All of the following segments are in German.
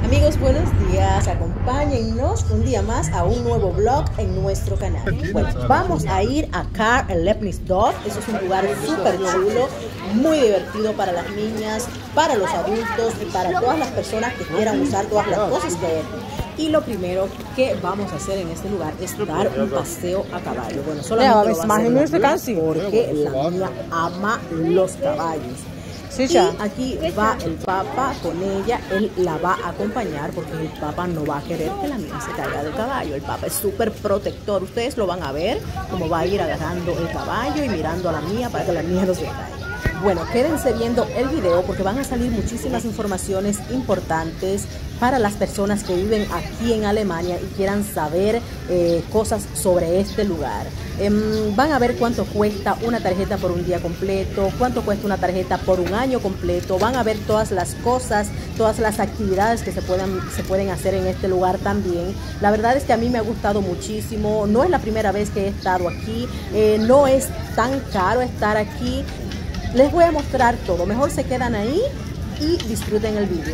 Amigos, buenos días. Acompáñennos un día más a un nuevo vlog en nuestro canal. Bueno, vamos a ir a Karl-Erlebnisdorf. Eso es un lugar súper chulo, muy divertido para las niñas, para los adultos y para todas las personas que quieran usar todas las cosas que hay aquí. Y lo primero que vamos a hacer en este lugar es dar un paseo a caballo. Bueno, solamente lo va a hacer porque la mía ama los caballos. Sí, y aquí va el Papa con ella, él la va a acompañar porque el Papa no va a querer que la mía se caiga del caballo. El Papa es súper protector, ustedes lo van a ver cómo va a ir agarrando el caballo y mirando a la mía para que la mía no se caiga. Bueno, quédense viendo el video porque van a salir muchísimas informaciones importantes para las personas que viven aquí en Alemania y quieran saber cosas sobre este lugar. Van a ver cuánto cuesta una tarjeta por un día completo, cuánto cuesta una tarjeta por un año completo. Van a ver todas las cosas, todas las actividades que se pueden hacer en este lugar también. La verdad es que a mí me ha gustado muchísimo. No es la primera vez que he estado aquí, no es tan caro estar aquí. Les voy a mostrar todo. Mejor se quedan ahí y disfruten el vídeo.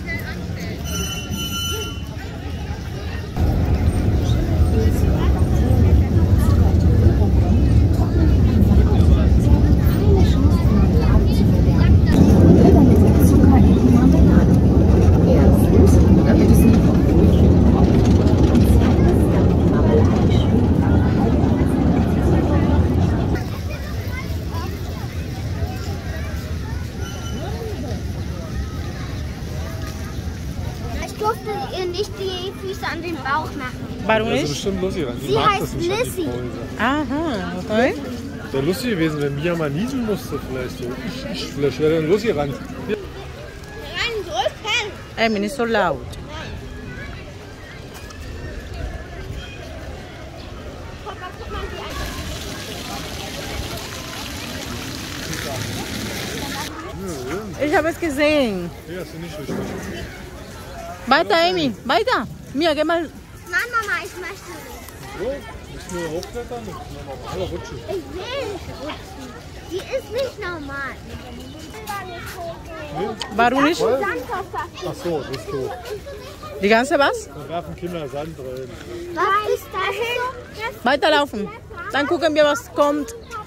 Durfte ihr nicht die Füße an den Bauch machen. Warum Das ist nicht? bestimmt Lucy, dann Sie heißt Lissy. Aha, okay. Wäre lustig gewesen, wenn Mia mal niesen musste, vielleicht so. Vielleicht wäre dann Lucy ran. Emi, nicht so laut. Ich habe es gesehen. Ja, ist nicht richtig. Weiter, Emi, weiter. Mia, geh mal. Nein, Mama, ich möchte nicht. So, müssen wir hochklettern? Das ist eine normale Rutsche. Ich will nicht rutschen. Die ist nicht normal. Warum nicht? Ach so, das ist tot. Die ganze was? Da werfen Kinder Sand rein. Was ist das? Weiterlaufen. Dann gucken wir, was kommt.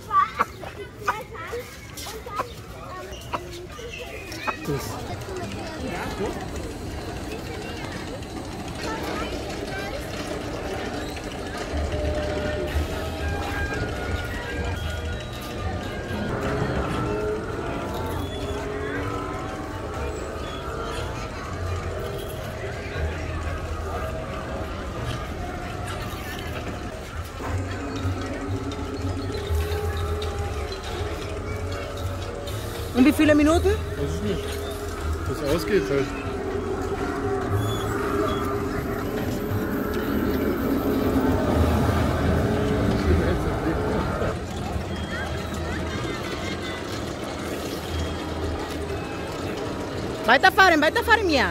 Und wie viele Minuten? Das ist nicht. Das ausgeht halt. Weiterfahren, Mia.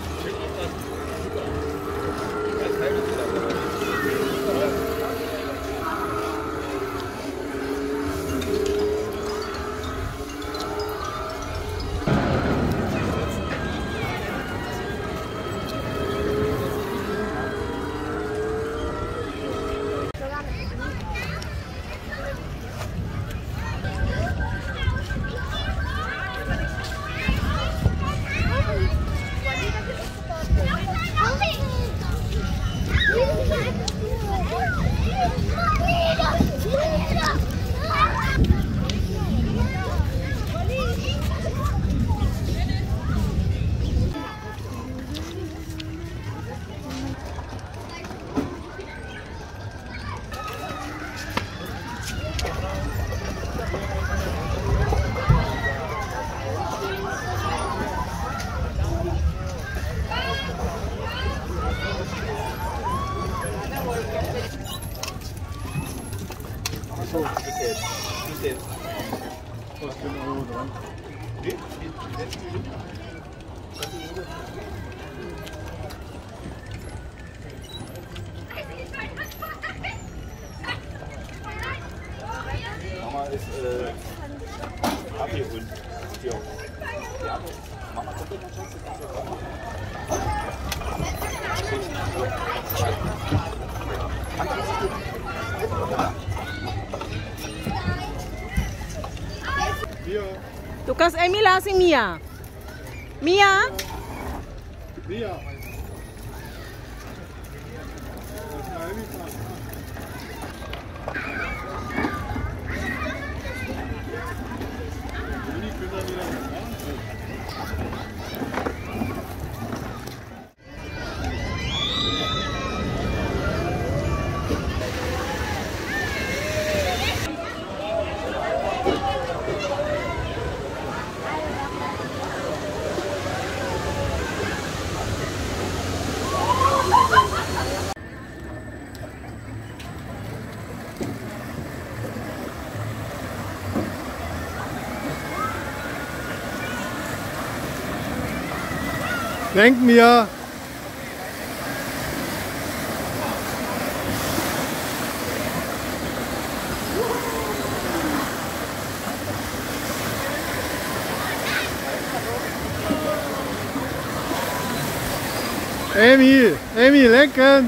So, bis jetzt. Was für ein Euro dran? Mama ist Abgehund. Hier. Mama, kommt der Schatz? Hier. Du kannst Amy lassen, Mia. Mia? Mia. Denk mir. Amy, lenken!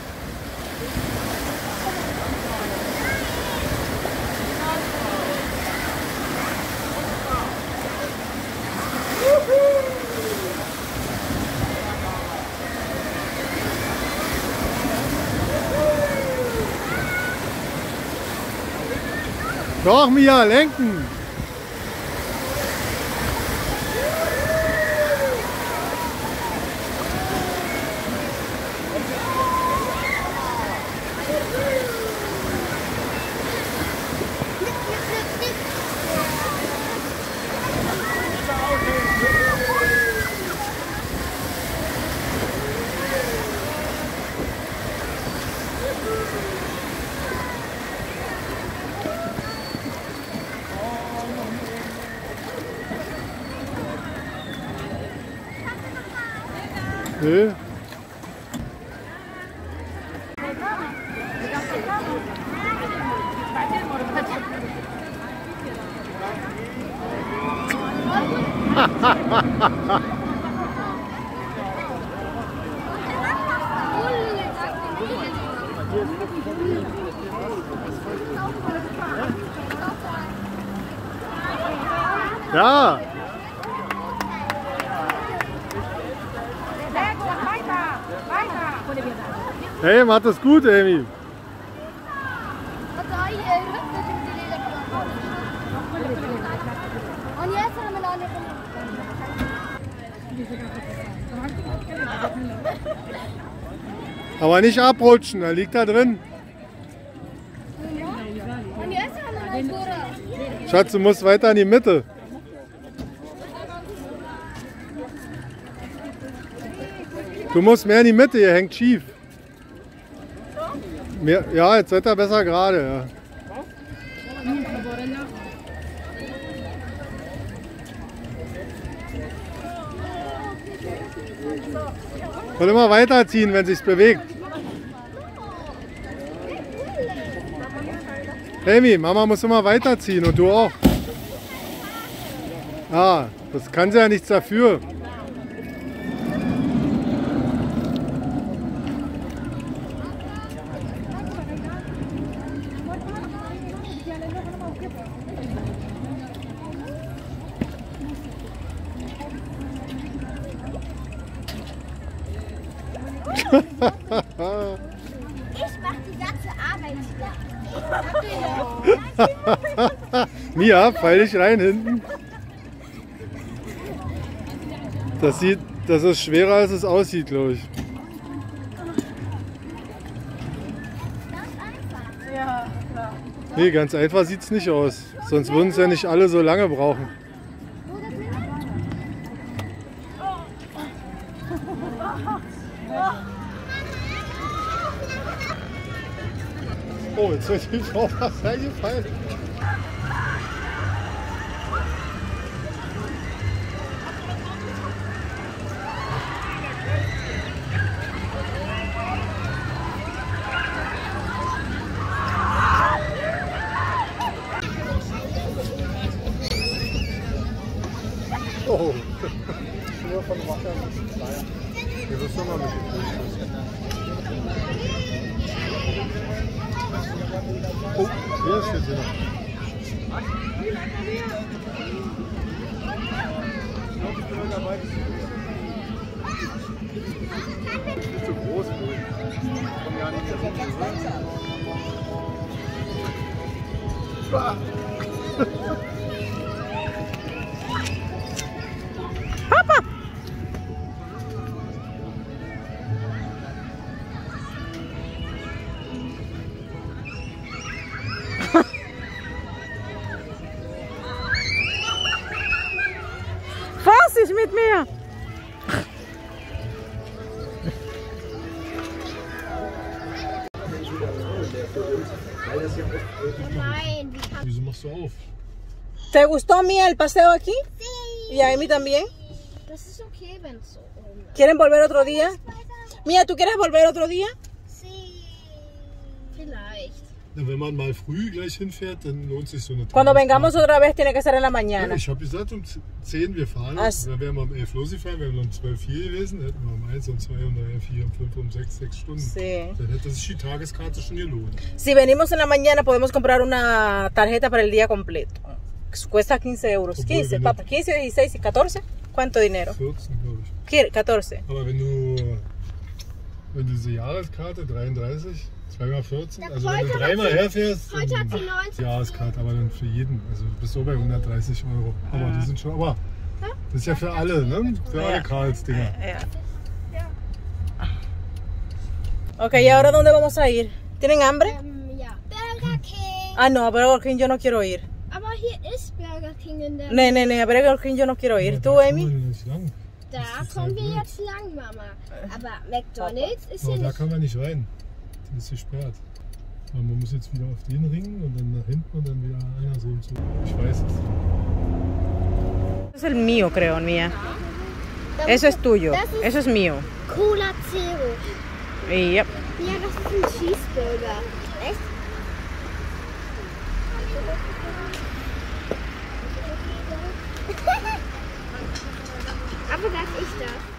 Doch, Mia, lenken! Nö. Ja. Hey, macht das gut, Amy. Und jetzt haben wir noch eine Aber nicht abrutschen, da liegt da drin. Und jetzt haben wir noch eine Gura. Schatz, du musst weiter in die Mitte. Du musst mehr in die Mitte, ihr hängt schief. Mehr, ja, jetzt seid ihr besser gerade. Ja. Und immer weiterziehen, wenn sich's bewegt. Amy, Mama muss immer weiterziehen und du auch. Ah, das kann sie ja nichts dafür. Ich mach die ganze Arbeit. Mia, fall dich rein hinten. Das ist schwerer, als es aussieht, glaube ich. Nee, ganz einfach sieht es nicht aus. Sonst würden es ja nicht alle so lange brauchen. Oh, jetzt ist die Frau fast reingefallen. Oh, nur von Wasser ein bisschen kleiner. Wir müssen mal mit dem Oh, hier steht wieder. Nicht so groß, wohl. Komm ja nicht mehr so. Papa! Vorsicht mit mir! Nein, wie kann Wieso machst du auf? ¿Te gustó, Mía, el paseo aquí? Sí. ¿Y a Amy también? Das ist okay, wenn es so ist. ¿Quieren volver otro día? Mía, ¿tú quieres volver otro día? Sí. Vielleicht. Na, wenn man mal früh gleich hinfährt, dann lohnt sich so eine Cuando Tageskarte. vengamos otra vez tiene que ser en la Ja, mañana. ich habe gesagt, um 10 wir fahren. Ach so. Dann wären wir um 11 losgefahren, wären wir um 12 hier gewesen. Hätten wir um 1, um 2, um 3, um 4, um 5, um 6, 6 Stunden. Sí. Dann hätte sich die Tageskarte schon gelohnt. Si venimos en la mañana podemos comprar una tarjeta para el día completo. Cuesta 15 euros. Obwohl, 15, wenn papá. 15, 16 y 14. ¿Cuánto dinero? 14, glaube ich. 14. Aber wenn du diese Jahreskarte 33, 2 mal 14, also wenn du heute dreimal hat sie- herfährst, heute dann hat sie 90. Jahreskarte, aber dann für jeden. Also du bist so bei 130 Euro. Aber die sind schon, aber das ist ja für alle, ne? Für alle Karls-Dinger. Ok, ¿y ahora dónde vamos a ir? ¿Tienen hambre? Ja. Burger King. Ah, no, a Burger King yo no quiero ir. Aber hier ist Burger King in der Ne, a Burger King yo no quiero ir. ¿Tú, Da Amy? kommen wir nicht lang. Da Das ist kommen total wir blöd. jetzt lang, Mama. Aber McDonald's ist Aber hier da nicht. kann man nicht rein. Die ist gesperrt. Aber man muss jetzt wieder auf den Ring und dann nach hinten und dann wieder andersrum zu. Ich weiß es. Es el mío, creo, Mía. Eso es tuyo. Das ist Eso es mío. Cola Zero. Y yep. Ja, das ist ein Cheeseburger. Echt? Aber darf ich das?